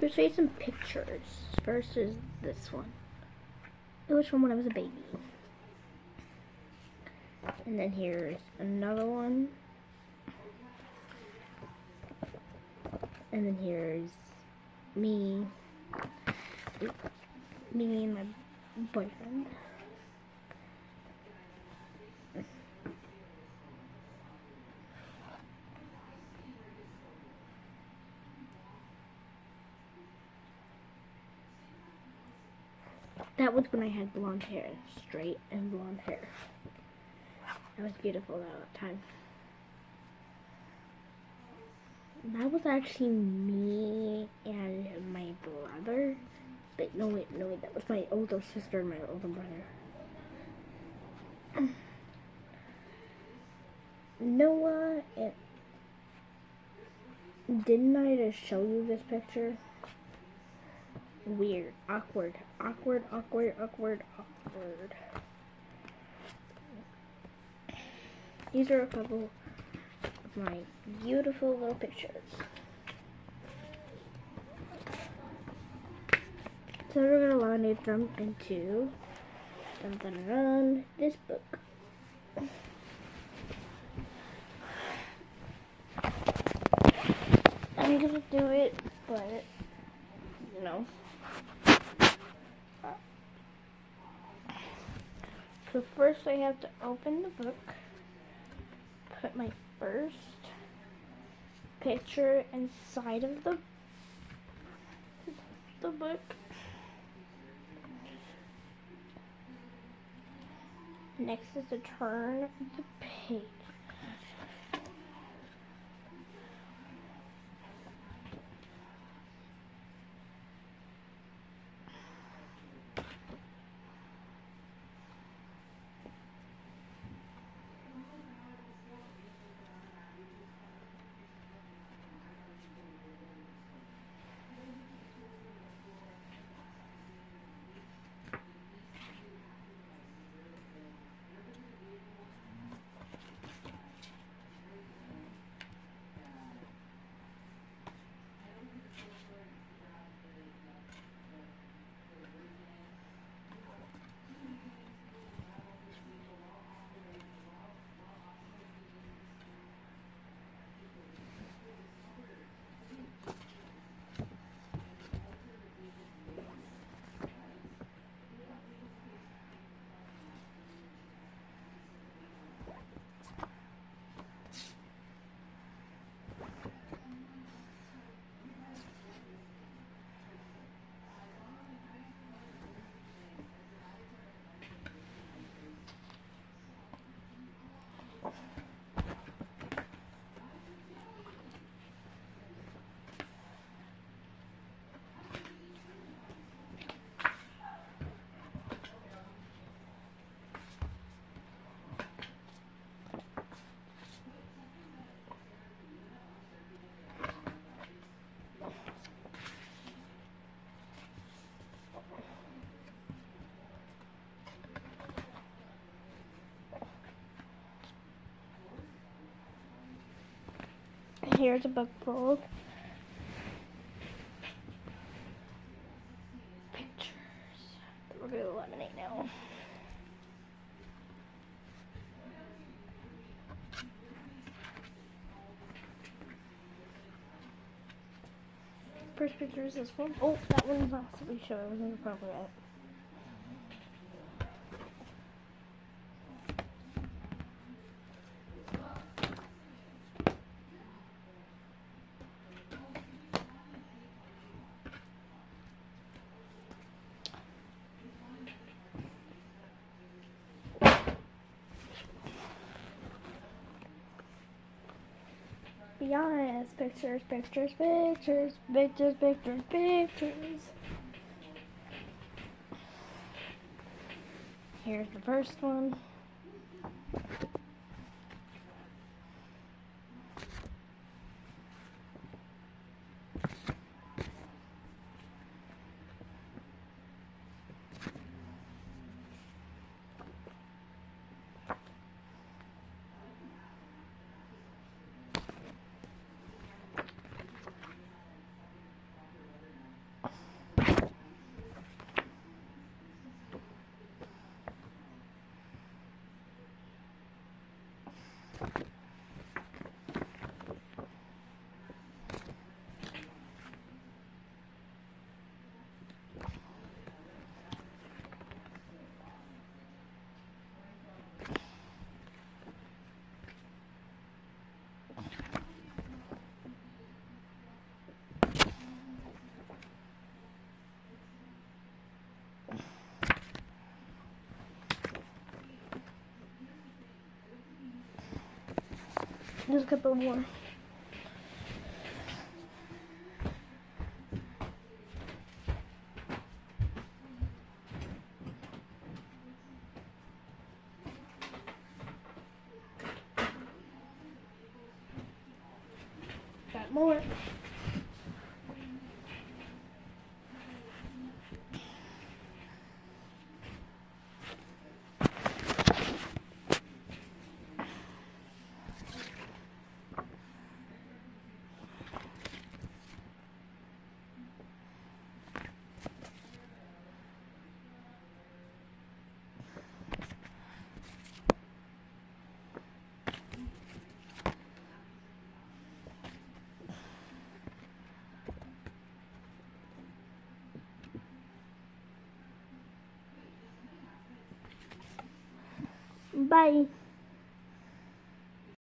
Let's show you some pictures. First is this one. It was from when I was a baby. And then here's another one. And then here's me and my boyfriend. That was when I had blonde hair, straight and blonde hair. That was beautiful that time. That was actually me and my brother. But no wait, that was my older sister and my older brother. Noah, didn't I just show you this picture? Weird, awkward. These are a couple of my beautiful little pictures. So we're gonna laminate them into this book. I'm gonna do it, but you know. So first I have to open the book, put my first picture inside of the book. Next is to turn the page. Here's a book full of pictures that we're going to laminate now. First picture is this one. Oh, that one's not supposed to show. It wasn't appropriate. Yes, pictures. Here's the first one. Just a couple more. Got more. Bye.